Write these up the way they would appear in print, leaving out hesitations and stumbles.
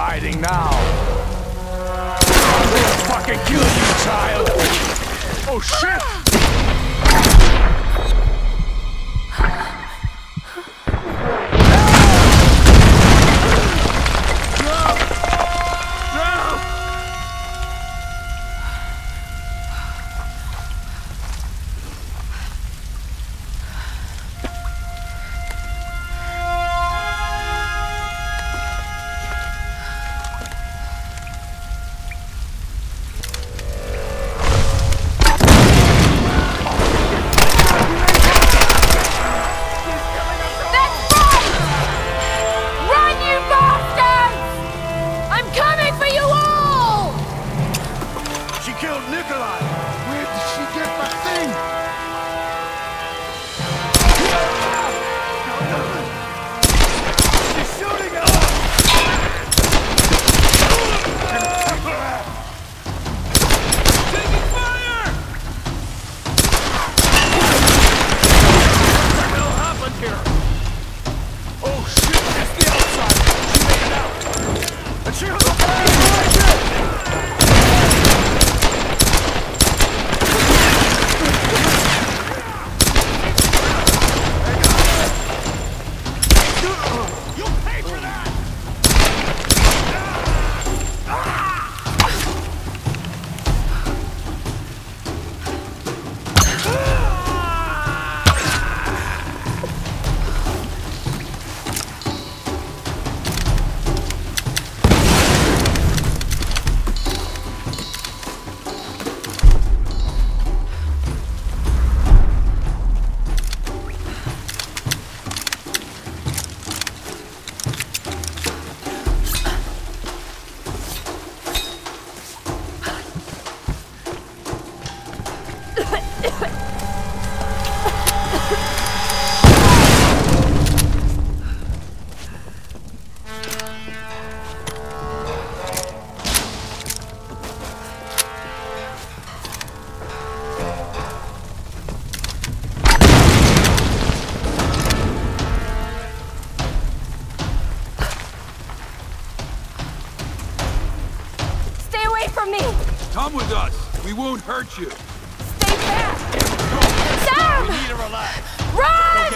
hiding now. They'll fucking kill you, child! Oh shit! Come with us. We won't hurt you. Stay back! Sam! We need to relax. Run!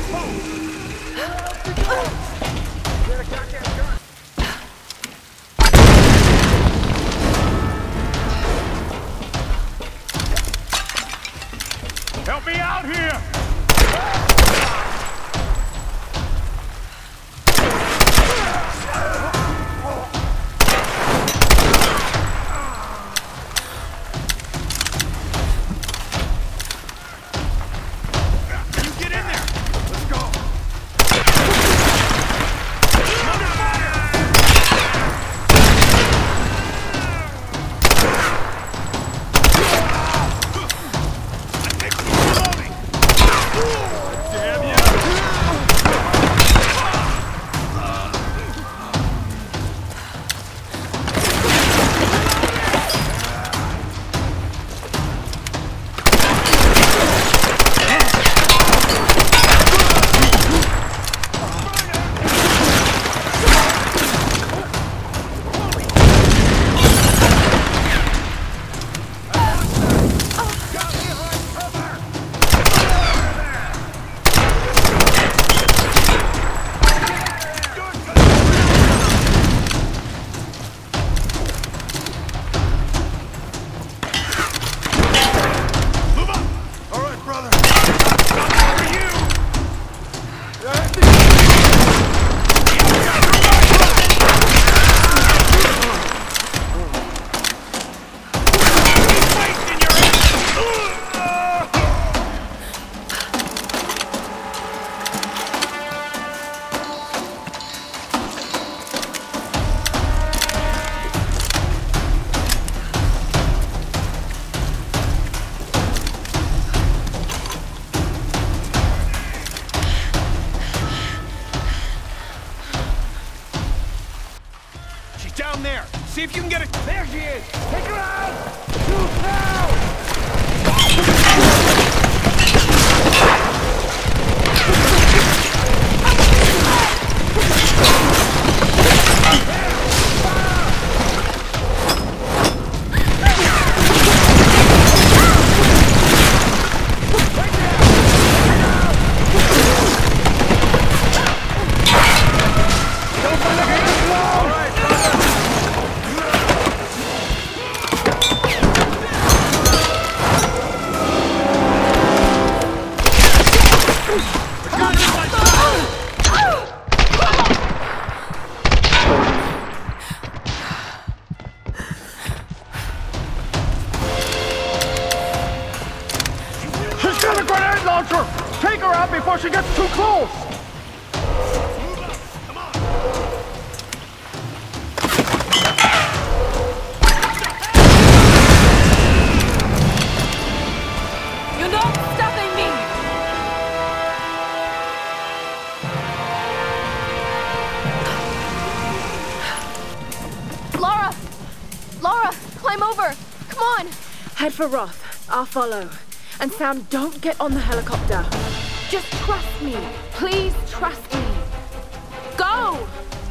Help me out here! Down there! See if you can get it! There she is! Take her out! Shoot now! Take her out before she gets too close! You're not stopping me! Lara! Lara, climb over! Come on! Head for Roth. I'll follow. And Sam, don't get on the helicopter. Just trust me. Please trust me. Go!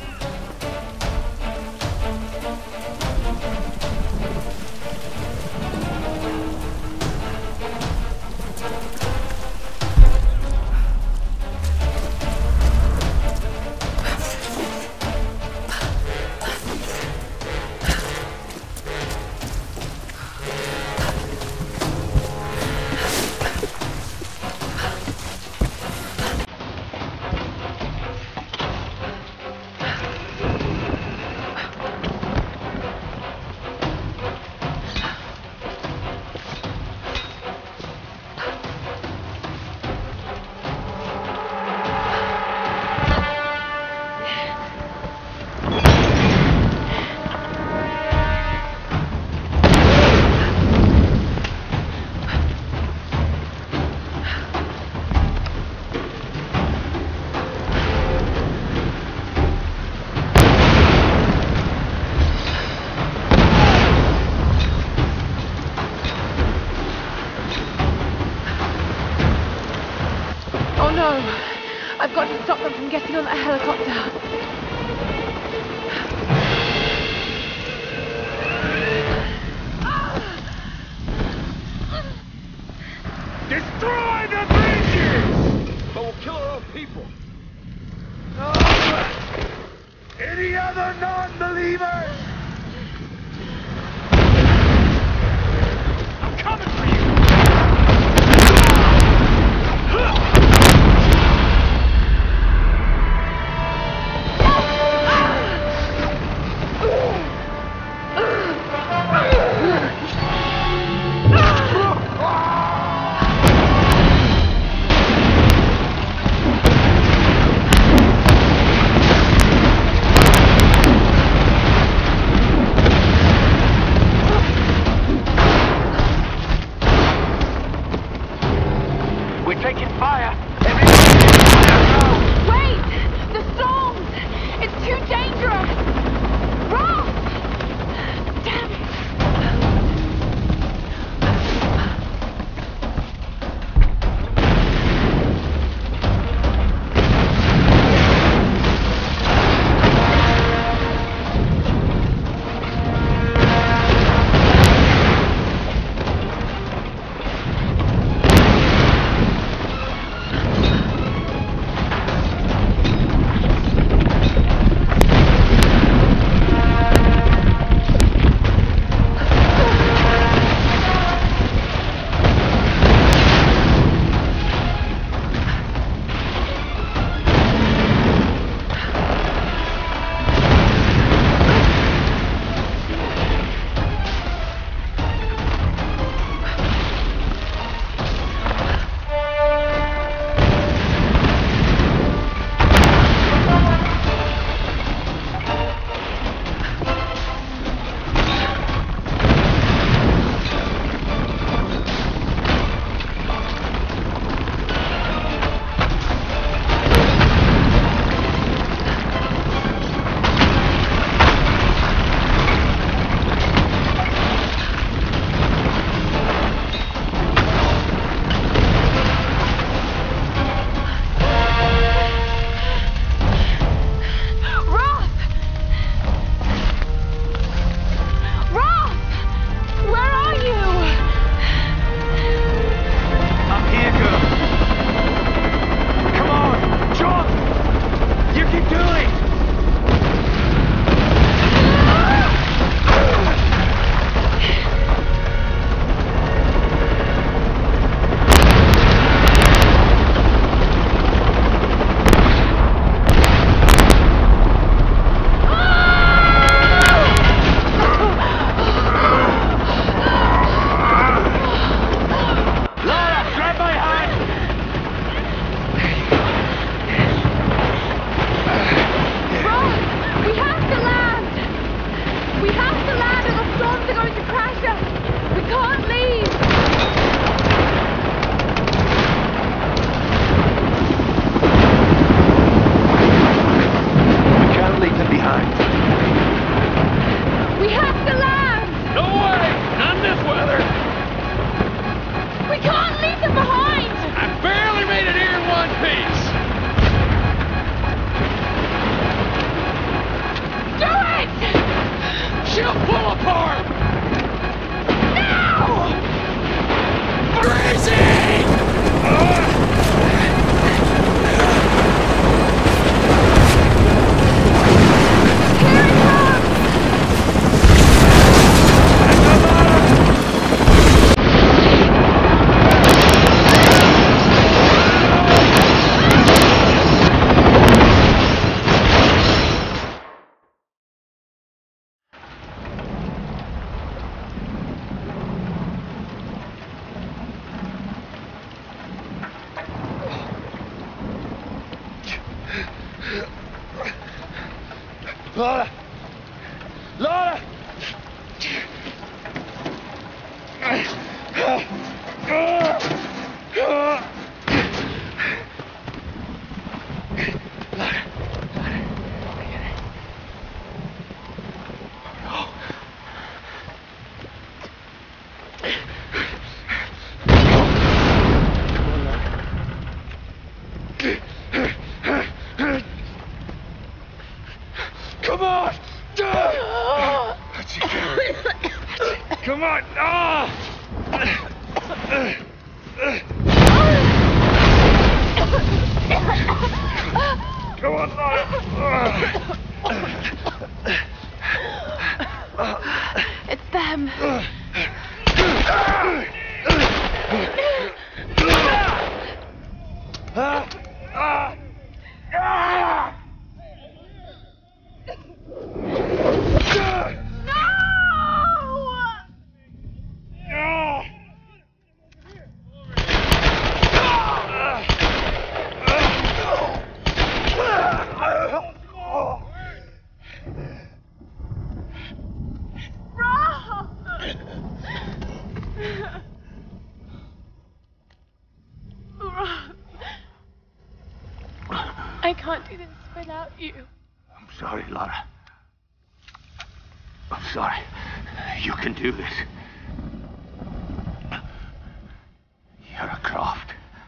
I've got to stop them from getting on that helicopter. Destroy the bridges! But we'll kill our own people. Any other non-believers? I'm coming for you! Lara! Lara! Come on! Come on! Come on, It's them. I can't do this without you. I'm sorry, Lara. I'm sorry. You can do this. Lara Croft.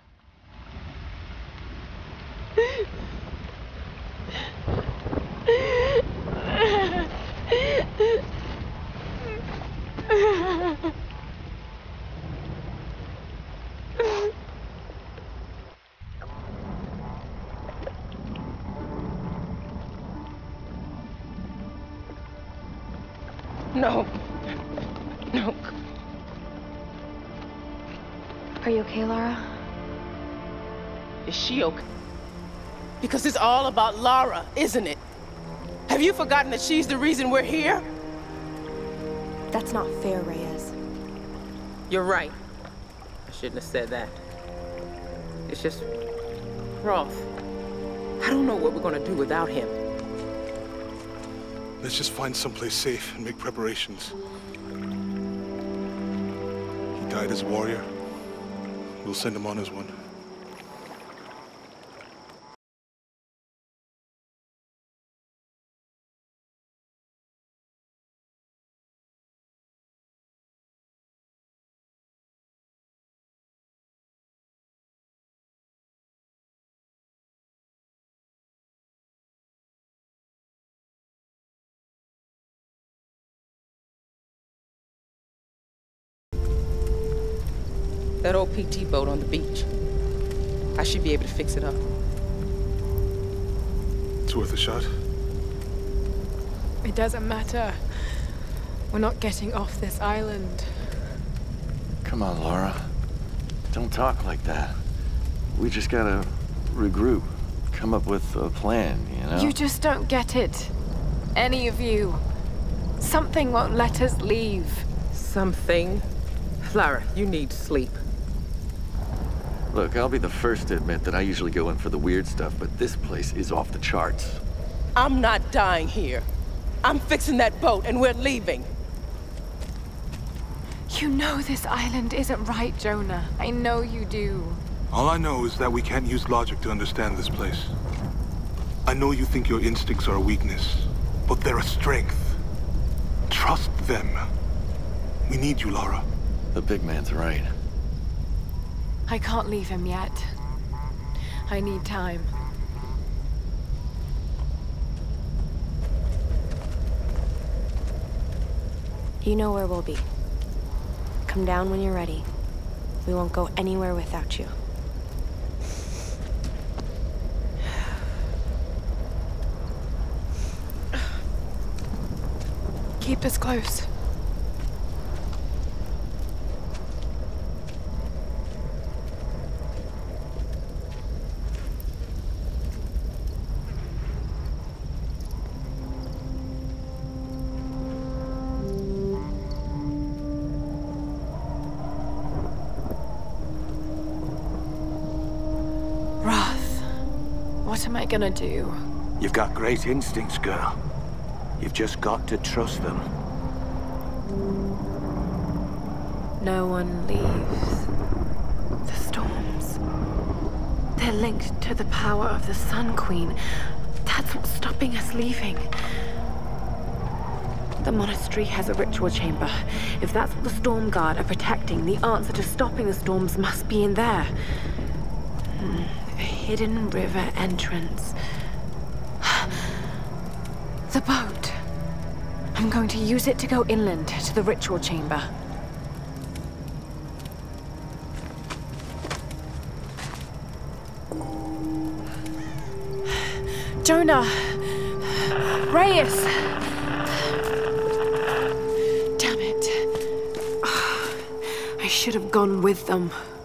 No. No. Are you okay, Lara? Is she okay? Because it's all about Lara, isn't it? Have you forgotten that she's the reason we're here? That's not fair, Reyes. You're right. I shouldn't have said that. It's just... Roth. I don't know what we're gonna do without him. Let's just find someplace safe and make preparations. He died as a warrior. We'll send him on as one. That old PT boat on the beach. I should be able to fix it up. It's worth a shot. It doesn't matter. We're not getting off this island. Come on, Lara. Don't talk like that. We just gotta regroup. Come up with a plan, you know? You just don't get it. Any of you. Something won't let us leave. Something? Lara, you need sleep. Look, I'll be the first to admit that I usually go in for the weird stuff, but this place is off the charts. I'm not dying here. I'm fixing that boat and we're leaving. You know this island isn't right, Jonah. I know you do. All I know is that we can't use logic to understand this place. I know you think your instincts are a weakness, but they're a strength. Trust them. We need you, Lara. The big man's right. I can't leave him yet. I need time. You know where we'll be. Come down when you're ready. We won't go anywhere without you. Keep us close. What am I gonna do? You've got great instincts, girl. You've just got to trust them. No one leaves. The storms. They're linked to the power of the Sun Queen. That's what's stopping us leaving. The monastery has a ritual chamber. If that's what the Storm Guard are protecting, the answer to stopping the storms must be in there. A hidden river entrance. The boat. I'm going to use it to go inland to the ritual chamber. Jonah! Reyes! Damn it. I should have gone with them.